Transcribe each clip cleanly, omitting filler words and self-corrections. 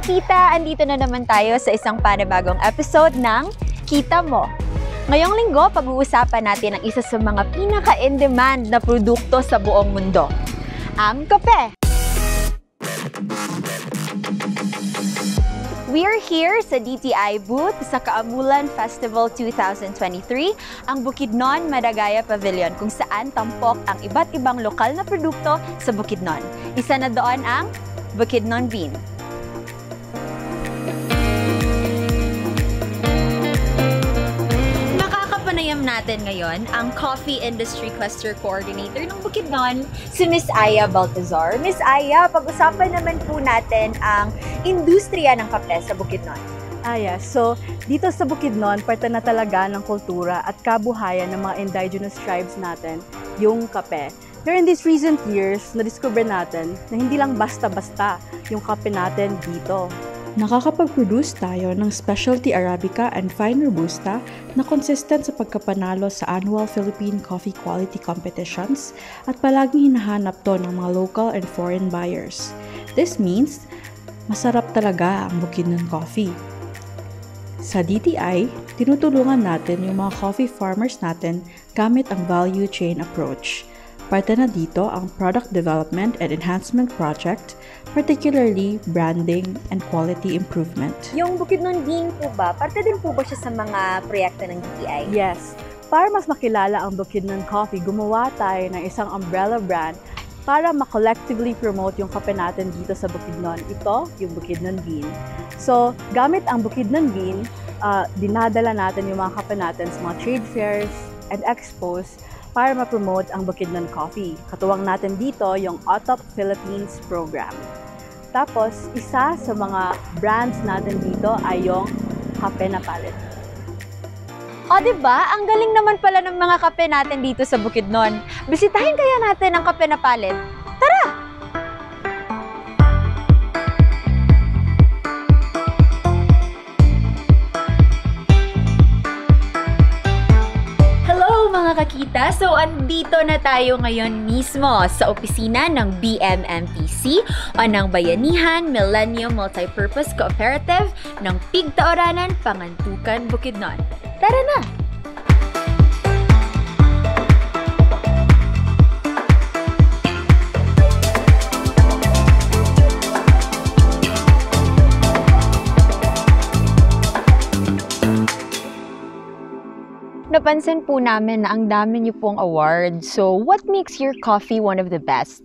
kakita, andito na naman tayo sa isang panibagong episode ng Kita Mo. Ngayong linggo, pag-uusapan natin ang isa sa mga pinaka-in-demand na produkto sa buong mundo, ang kape. We're here sa DTI booth sa Kaamulan Festival 2023, ang Bukidnon Madagaya Pavilion, kung saan tampok ang iba't ibang lokal na produkto sa Bukidnon. Isa na doon ang Bukidnon Bean. Nakakapanayam natin ngayon ang Coffee Industry Cluster Coordinator ng Bukidnon, si Miss Aya Baltazar. Miss Aya, pag-usapan naman po natin ang industriya ng kape sa Bukidnon. So dito sa Bukidnon, parte na talaga ng kultura at kabuhayan ng mga indigenous tribes natin, yung kape. Pero in these recent years, na-discover natin na hindi lang basta-basta yung kape natin dito. Nakakapag-produce tayo ng Specialty Arabica and Fine Robusta na consistent sa pagkapanalo sa annual Philippine Coffee Quality Competitions at palaging hinahanap to ng mga local and foreign buyers. This means, masarap talaga ang Bukidnon coffee. Sa DTI, tinutulungan natin yung mga coffee farmers natin gamit ang value chain approach. Parte na dito ang Product Development and Enhancement Project, particularly branding and quality improvement. Yung Bukidnon Bean po ba, parte din po ba siya sa mga proyekto ng DTI? Yes. Para mas makilala ang Bukidnon Coffee, gumawa tayo ng isang umbrella brand para ma-collectively promote yung kape natin dito sa Bukidnon. Ito, yung Bukidnon Bean. So, gamit ang Bukidnon Bean, dinadala natin yung mga kape natin sa mga trade fairs and expos para ma-promote ang Bukidnon Coffee. Katuwang natin dito yung OTOP Philippines program. Tapos, isa sa mga brands natin dito ay yung Kape na Palit. O, diba? Ang galing naman pala ng mga kape natin dito sa Bukidnon. Bisitahin kaya natin ang Kape na Palit. Tara! Mga kakita, so andito na tayo ngayon mismo sa opisina ng BMMPC o ng Bayanihan Millennium Multipurpose Cooperative ng Pigtaoranan, Pangantukan, Bukidnon. Tara na! Napansin po namin na ang dami niyo pong award. So, what makes your coffee one of the best?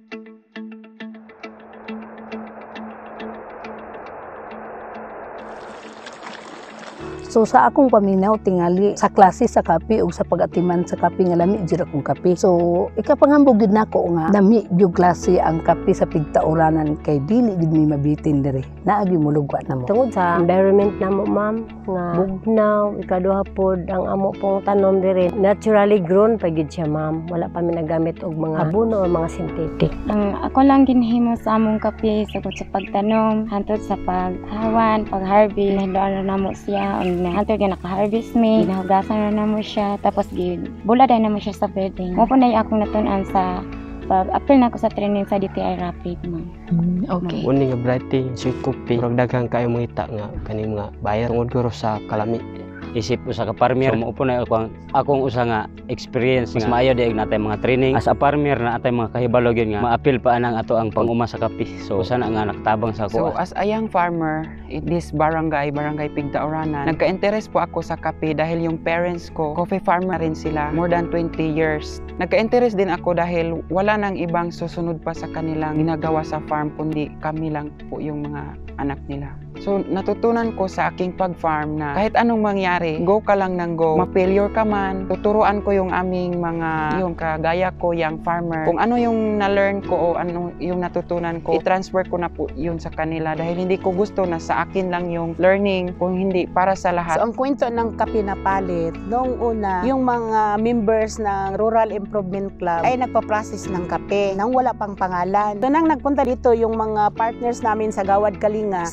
So sa akong paminaw tingali sa klase sa kape ug sa pag-atiman sa kape nga lami jud akong kape. So ikapanghambog gid nako nga lami jud klase ang kape sa Pigtaoranan kay dili gid mi mabitin diri. Naa gyud mulugwa namo. Tungod sa environment namo ma'am nga bugnaw ikaduha pod ang amo pong tanom diri naturally grown pa gid siya ma'am. Wala pa mi nagamit og mga abono o mga synthetic. Ang ako lang ginhimo sa among kape sa pagtanom hantod sa paghawan, pag-harvest, hindoan namo siya hantod nga naka-harvest me, ginahugasan na namo siya, tapos bulad na namo siya sa bedding. Mo po na akong natunan sa pag-apply na ako sa training sa DTI Rapid, ma'am. Okay. Uni nga variety, sweet coffee, murag daghang kayo mangita nga kaning mga bayar tungod guro sa kalami. Isip usa ka farmer, mo po na akong usa nga experience mas maayo di natay mga training as a farmer na atay mga kahibalo gyud nga ma-appeal pa anang ato ang pang-uma sa kape. So usa na nga nakatabang sa ako. So as a young farmer in this barangay Pigtaoranan, nagka-interest po ako sa kape dahil yung parents ko coffee farmer rin sila more than 20 years. Nagka-interest din ako dahil wala nang ibang susunod pa sa kanilang ginagawa sa farm kundi kami lang po yung mga anak nila. So natutunan ko sa aking pag-farm na kahit anong mangyari, go ka lang ng go. Ma-failure ka man, tuturuan ko yung aming mga yung kagaya ko, young farmer. Kung ano yung na-learn ko o ano yung natutunan ko, i-transfer ko na po yun sa kanila dahil hindi ko gusto na sa akin lang yung learning kung hindi para sa lahat. So ang kwento ng Kape na Palit, noong una, yung mga members ng Rural Improvement Club ay nagpa-process ng kape nang wala pang pangalan. So nang nagpunta dito yung mga partners namin sa Gawad Kalinga, sabi nila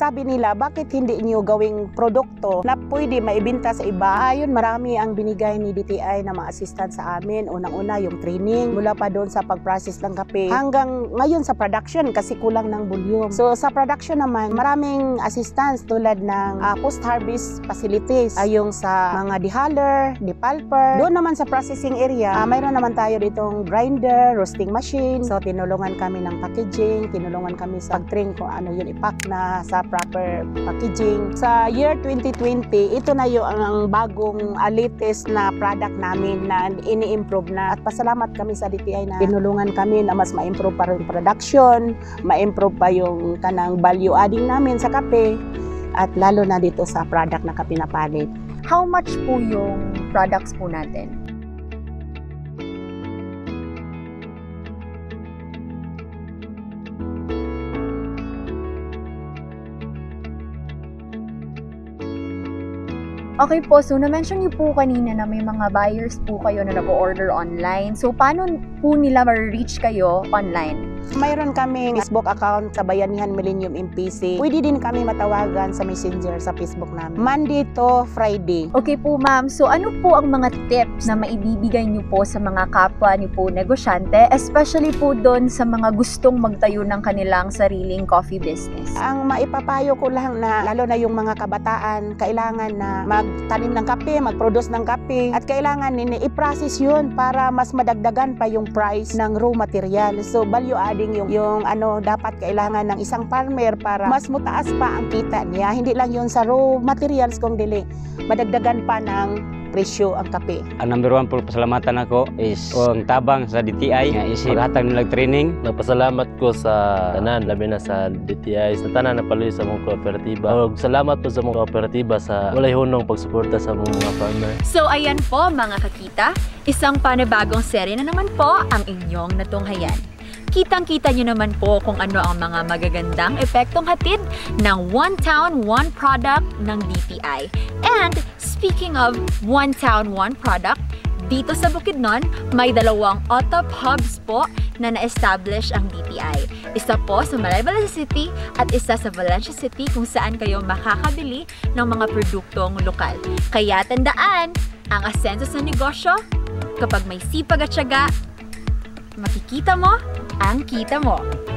idea, bakit hindi niyo gawing produkto na pwede maibenta sa iba? Ayun, marami ang binigay ni DTI na mga assistant sa amin. Unang-una yung training, mula pa doon sa pag-process ng kape hanggang ngayon sa production kasi kulang ng volume. So sa production naman, maraming assistants tulad ng post-harvest facilities, yung sa mga dehuller, depulper. Doon naman sa processing area, mayroon naman tayo ditong grinder, roasting machine. So tinulungan kami ng packaging, tinulungan kami sa pag-train kung ano yun ipack na sa proper packaging. Sa year 2020, ito na yung ang bagong latest na product namin na ini-improve na. At pasalamat kami sa DTI na tinulungan kami na mas ma-improve pa rin production, ma-improve pa yung kanang value adding namin sa kape, at lalo na dito sa product na kape na palit. How much po yung products po natin? Okay po, so na-mention niyo po kanina na may mga buyers po kayo na nag-order online. So, paano po nila ma-reach kayo online? Mayroon kaming Facebook account sa Bayanihan Millennium MPC. Pwede din kami matawagan sa Messenger sa Facebook namin. Monday to Friday. Okay po ma'am, so ano po ang mga tips na maibibigay niyo po sa mga kapwa niyo po negosyante, especially po doon sa mga gustong magtayo ng kanilang sariling coffee business? Ang maipapayo ko lang na lalo na yung mga kabataan, kailangan na magtanim ng kape, mag-produce ng kape, at kailangan i-process yun para mas madagdagan pa yung price ng raw material. So value adding yung ano dapat kailangan ng isang farmer para mas mataas pa ang kita niya. Hindi lang yun sa raw materials kung dili madagdagan pa ng presyo ang kape. Ang number one po pasalamatan ako is ang tabang sa DTI nga isip paghatag nilang training. Nagpasalamat ko sa tanan, labi na sa DTI, sa tanan na paluyo sa mong kooperatiba. Salamat po sa mong kooperatiba sa walay hunong pagsuporta sa mga farmer. So ayan po mga kakita, isang panibagong serye na naman po ang inyong natunghayan. Kitang-kita nyo naman po kung ano ang mga magagandang epektong hatid ng One Town, One Product ng DTI. And speaking of One Town, One Product, dito sa Bukidnon, may dalawang OTOP hubs po na na-establish ang DTI. Isa po sa Malaybalay City at isa sa Valencia City kung saan kayo makakabili ng mga produktong lokal. Kaya tandaan, ang asenso sa negosyo, kapag may sipag at tiyaga, makikita mo ang kita mo.